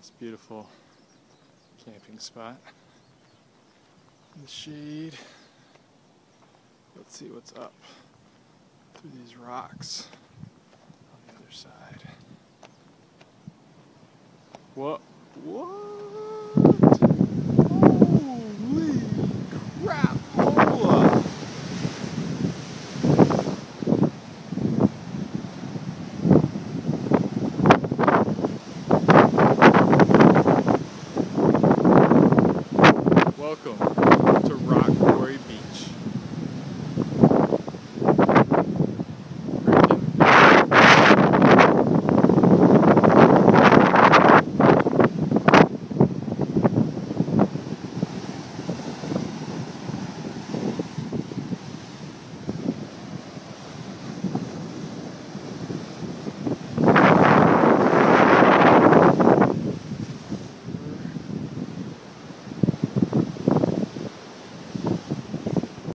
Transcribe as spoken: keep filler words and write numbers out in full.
this beautiful camping spot in the shade. Let's see what's up through these rocks on the other side. What? What? Holy crap!